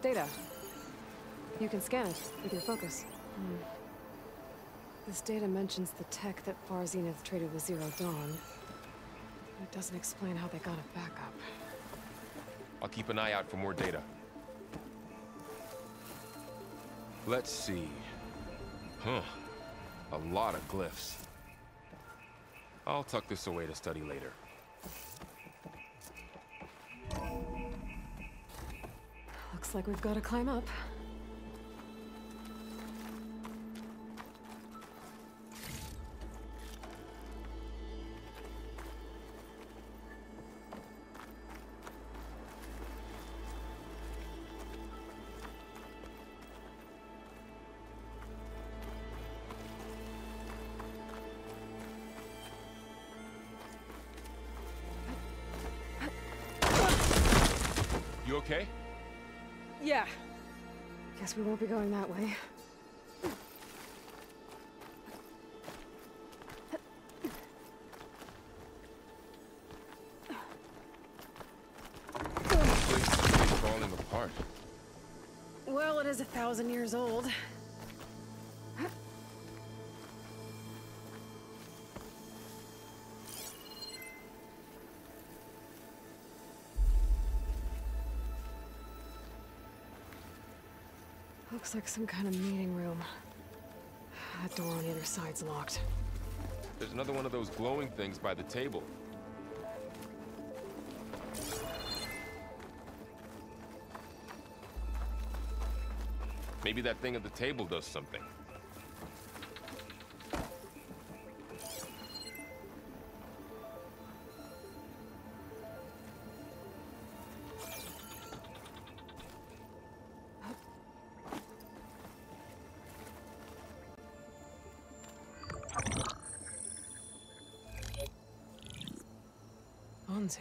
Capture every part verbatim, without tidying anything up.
Data. You can scan it with your focus. Hmm. This data mentions the tech that Far Zenith traded with Zero Dawn. It doesn't explain how they got it back up. I'll keep an eye out for more data. Let's see. Huh. A lot of glyphs. I'll tuck this away to study later. Looks like we've got to climb up. You okay? Yeah. Guess we won't be going that way. This place is falling apart. Well, it is a thousand years old. Looks like some kind of meeting room. That door on the other side's locked. There's another one of those glowing things by the table. Maybe that thing at the table does something. Anzu.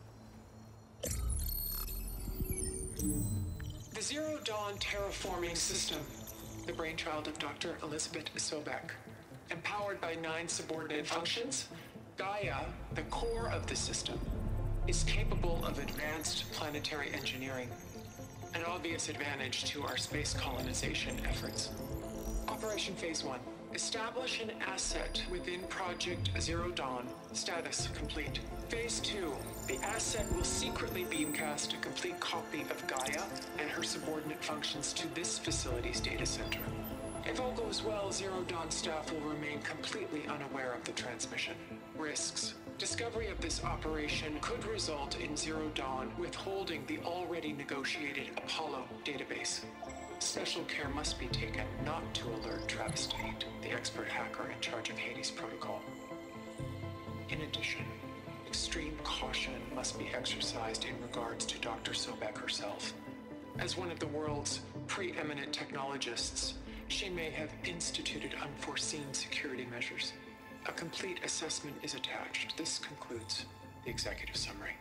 The Zero Dawn terraforming system, the brainchild of Doctor Elizabeth Sobek. Empowered by nine subordinate functions, Gaia, the core of the system, is capable of advanced planetary engineering, an obvious advantage to our space colonization efforts. Operation Phase one. Establish an asset within Project Zero Dawn. Status complete. Phase two. The asset will secretly beamcast a complete copy of Gaia and her subordinate functions to this facility's data center. If all goes well, Zero Dawn staff will remain completely unaware of the transmission. Risks. Discovery of this operation could result in Zero Dawn withholding the already negotiated Apollo database. Special care must be taken not to alert Travis Tate, the expert hacker in charge of Hades Protocol. In addition, extreme caution must be exercised in regards to Doctor Sobek herself. As one of the world's preeminent technologists, she may have instituted unforeseen security measures. A complete assessment is attached. This concludes the executive summary.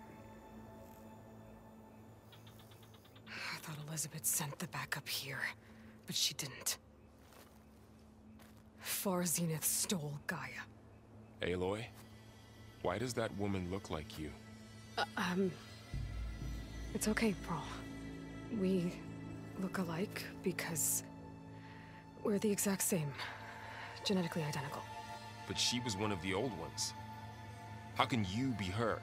I thought Elizabeth sent the backup here, but she didn't. Far Zenith stole Gaia. Aloy? Why does that woman look like you? Uh, um... It's okay, Pearl. We look alike because we're the exact same. Genetically identical. But she was one of the old ones. How can you be her?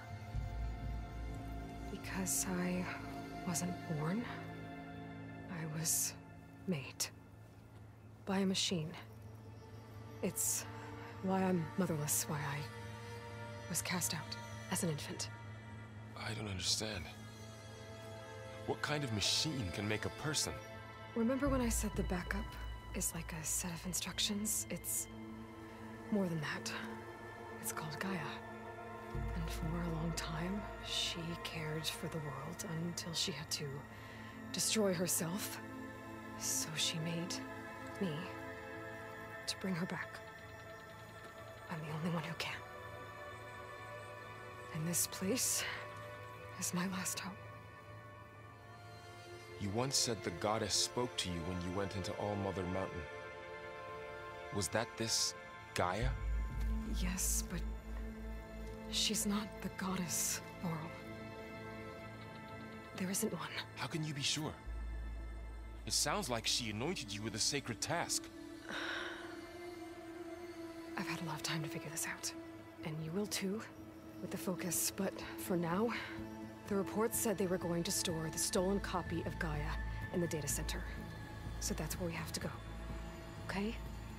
Because I wasn't born. I was made. By a machine. It's why I'm motherless, why I was cast out as an infant. I don't understand. What kind of machine can make a person? Remember when I said the backup is like a set of instructions? It's more than that. It's called Gaia. And for a long time, she cared for the world until she had to destroy herself. So she made me to bring her back. I'm the only one who can. And this place is my last hope. You once said the goddess spoke to you when you went into All-Mother Mountain. Was that this Gaia? Yes, but she's not the goddess, Laurel. There isn't one. How can you be sure? It sounds like she anointed you with a sacred task. I've had a lot of time to figure this out. And you will too, with the focus. But for now, the reports said they were going to store the stolen copy of Gaia in the data center. So that's where we have to go. Okay?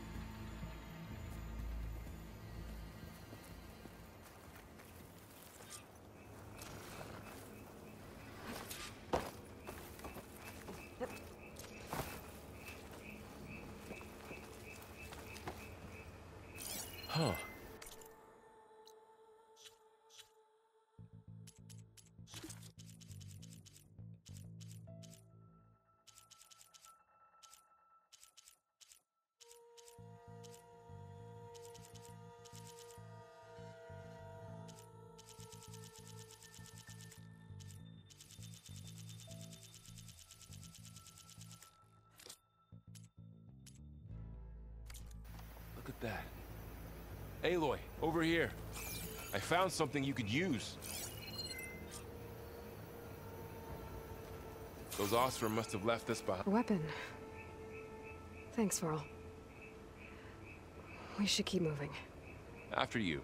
Huh. Look at that. Aloy, over here. I found something you could use. Those Osram must have left this behind. A weapon. Thanks, Varl. We should keep moving. After you.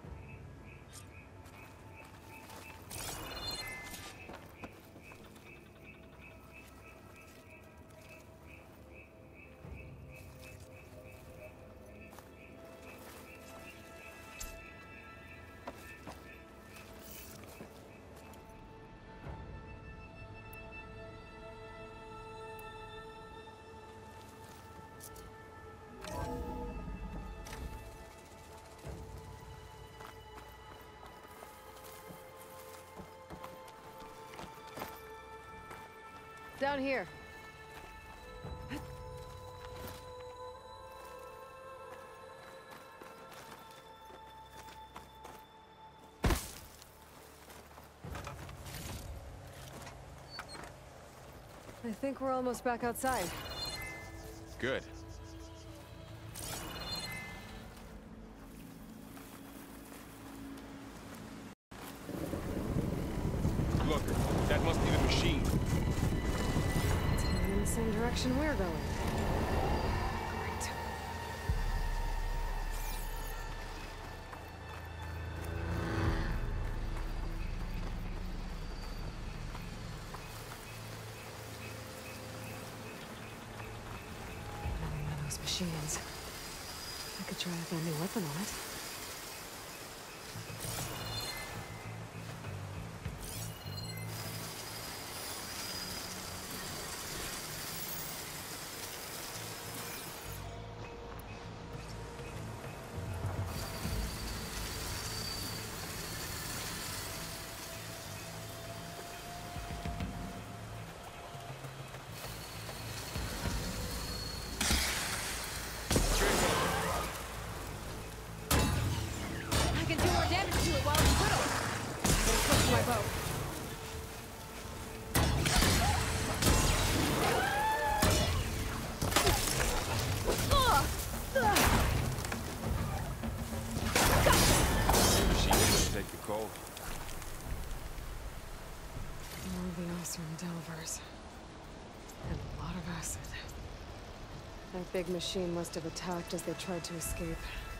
Down here. I think we're almost back outside. Good. Look, that must be the machine. It's heading in the same direction we're going. Great. Another one of those machines. I could try out that new weapon on it. Delvers. And a lot of acid. That big machine must have attacked as they tried to escape.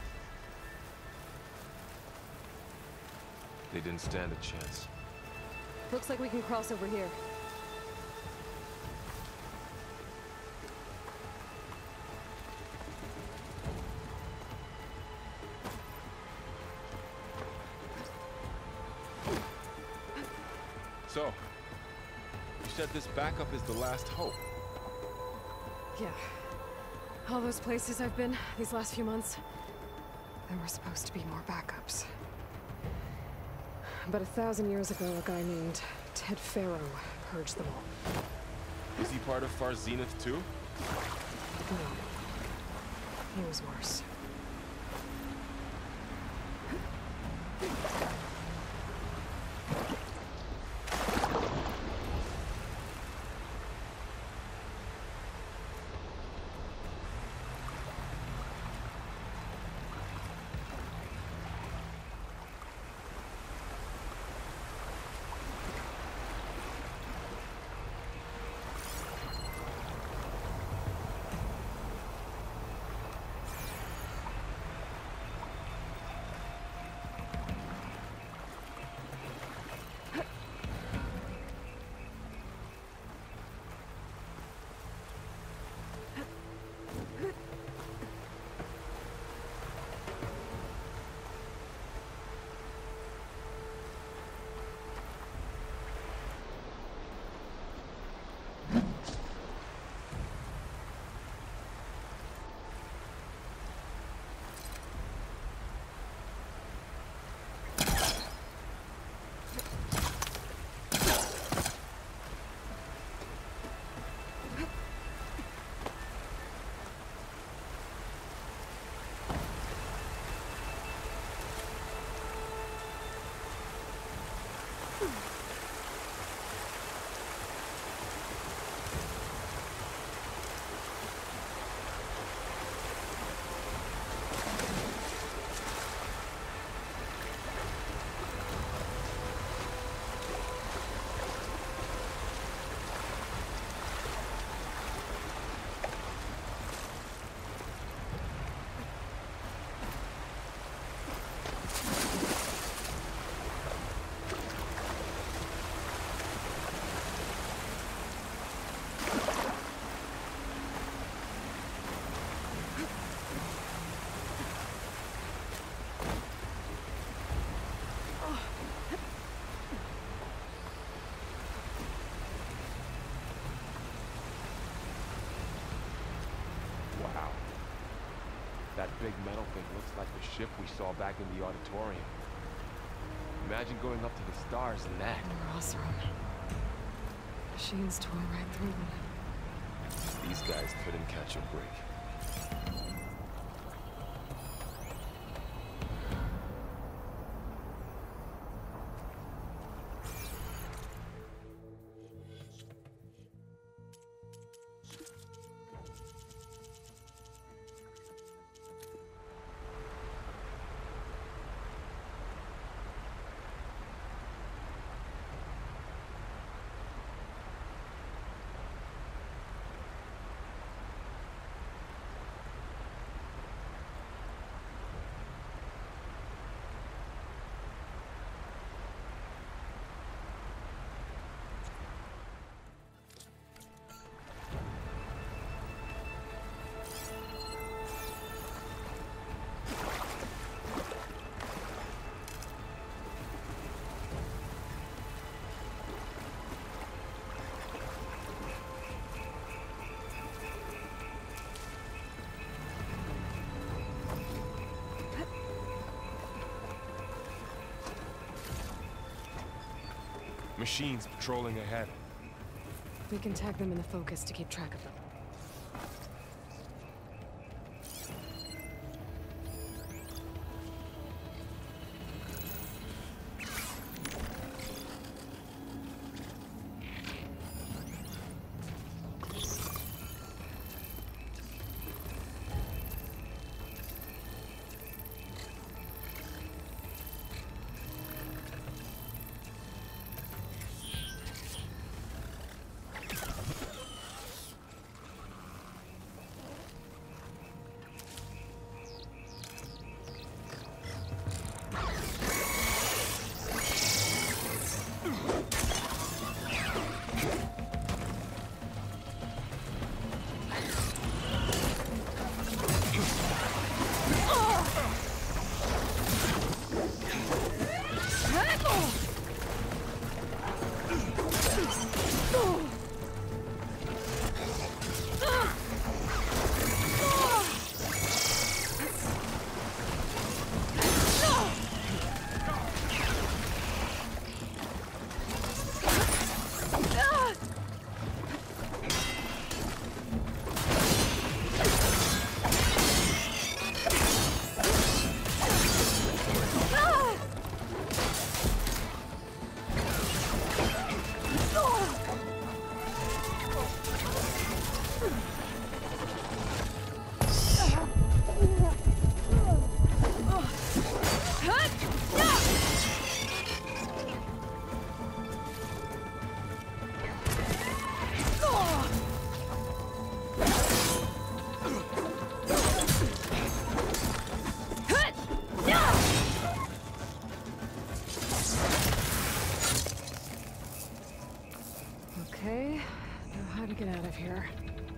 They didn't stand a chance. Looks like we can cross over here. So, you said this backup is the last hope. Yeah. All those places I've been these last few months, there were supposed to be more backups. But a thousand years ago, a guy named Ted Faro purged them all. Is he part of Far Zenith too? No. He was worse. big metal thing looks like the ship we saw back in the auditorium. Imagine going up to the stars in that. Rosram. Machines tore right through them. These guys couldn't catch a break. Machines patrolling ahead. We can tag them in the focus to keep track of them. Okay, know how to get out of here.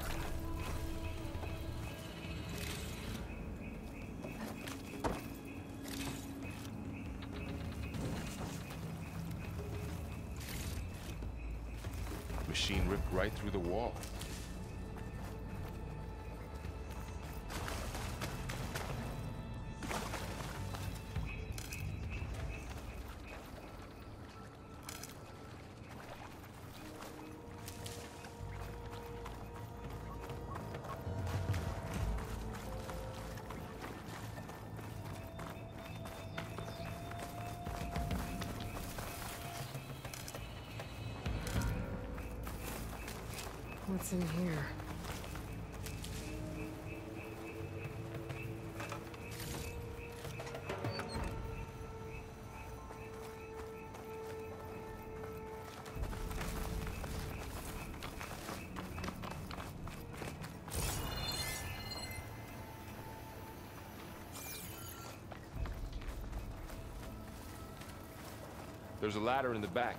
Machine ripped right through the wall. What's in here? There's a ladder in the back.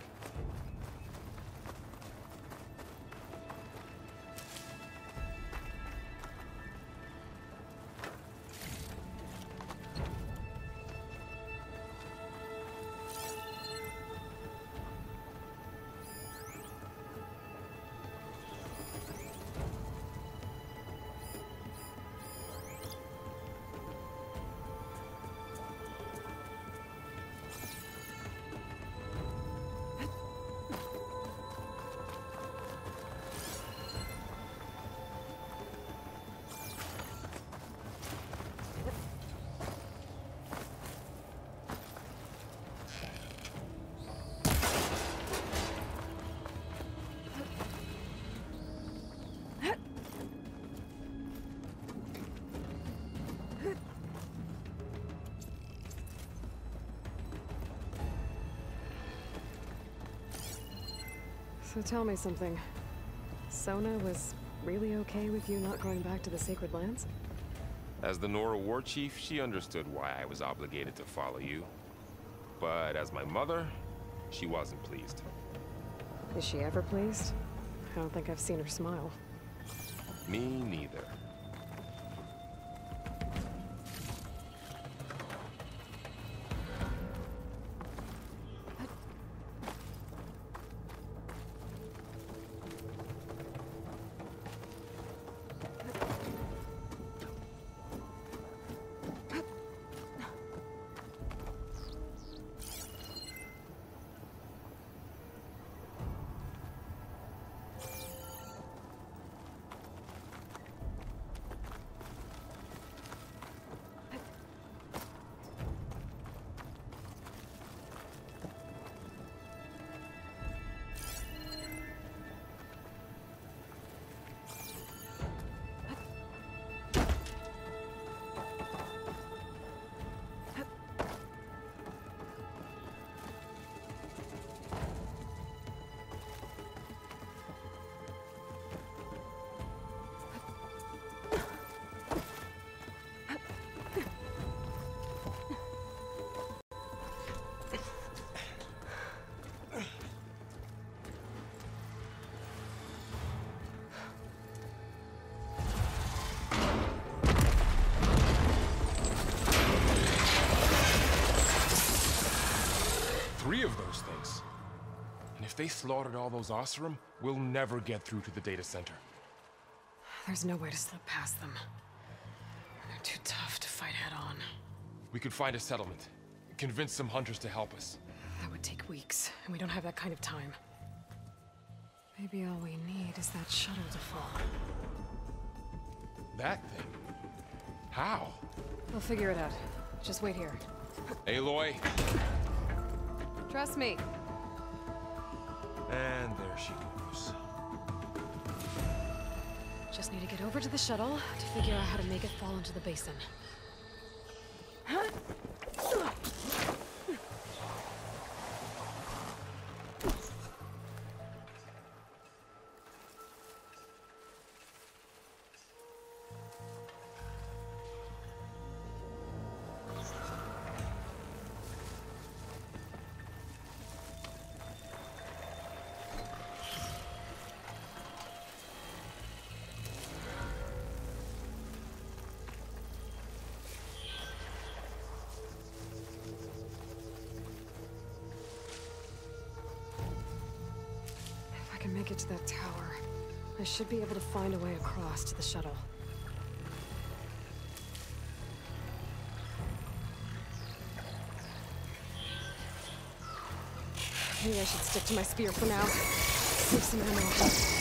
So tell me something. Sona was really okay with you not going back to the Sacred Lands? As the Nora war chief, she understood why I was obligated to follow you. But as my mother, she wasn't pleased. Is she ever pleased? I don't think I've seen her smile. Me neither. Three of those things. And if they slaughtered all those Oseram, we'll never get through to the data center. There's no way to slip past them. They're too tough to fight head-on. We could find a settlement. Convince some hunters to help us. That would take weeks, and we don't have that kind of time. Maybe all we need is that shuttle to fall. That thing? How? We'll figure it out. Just wait here. Aloy. Trust me. And there she goes. Just need to get over to the shuttle to figure out how to make it fall into the basin. If I can make it to that tower, I should be able to find a way across to the shuttle. Maybe I should stick to my spear for now. Save some ammo.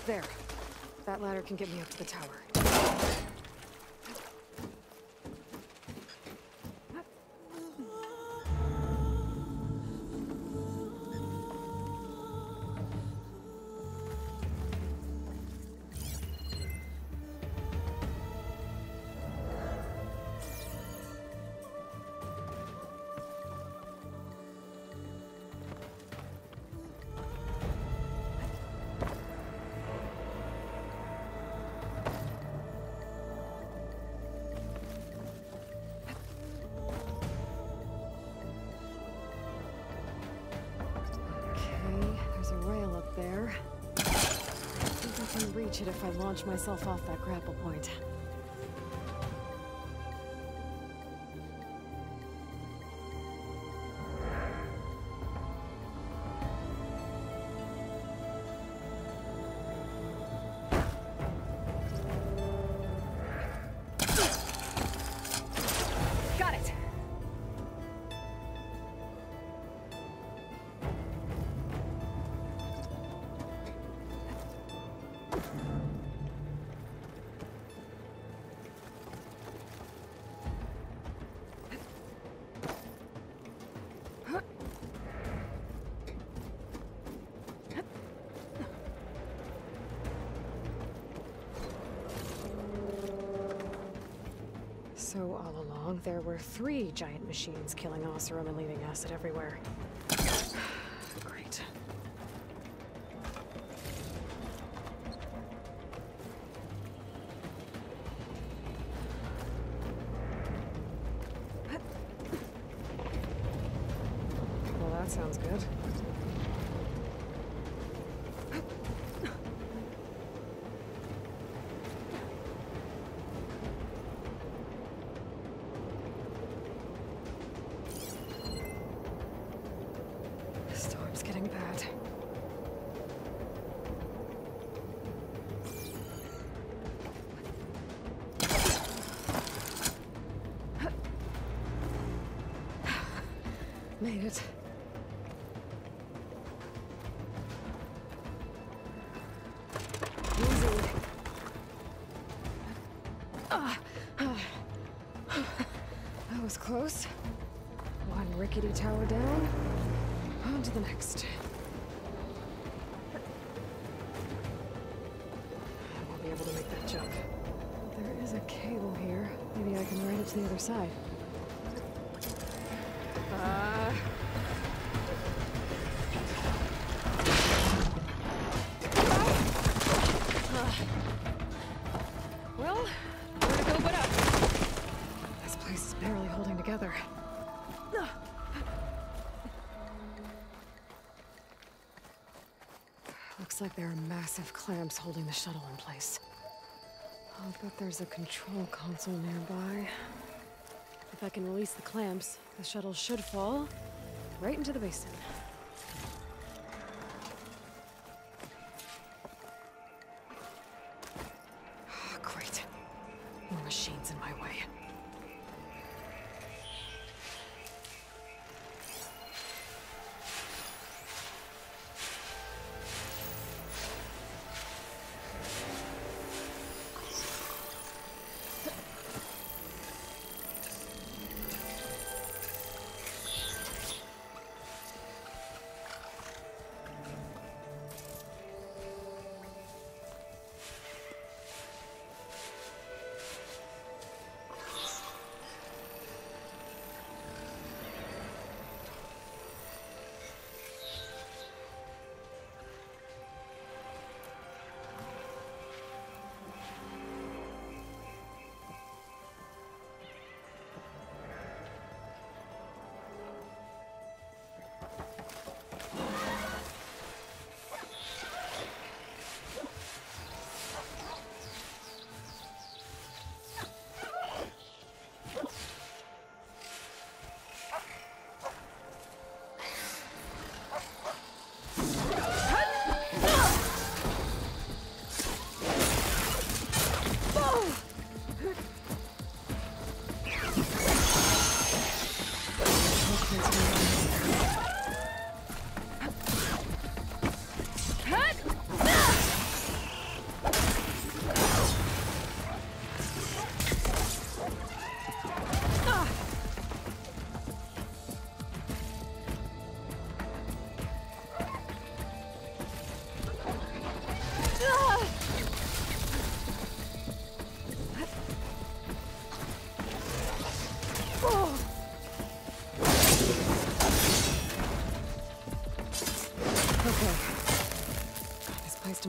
There. That ladder can get me up to the tower. There. I think I can reach it if I launch myself off that grapple point. Got it! So all along, there were three giant machines killing Oseram and leaving acid everywhere. Great. Well, that sounds good. Storm's getting bad. Made it. Easy. Ah, ah. That was close. One rickety tower down. On to the next. I won't be able to make that jump. There is a cable here. Maybe I can ride it to the other side. Uh... uh. Well, where to go but up? This place is barely holding together. Looks like there are massive clamps holding the shuttle in place. I'll bet there's a control console nearby. If I can release the clamps, the shuttle should fall right into the basin. Great. More machines in my way.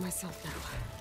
myself now.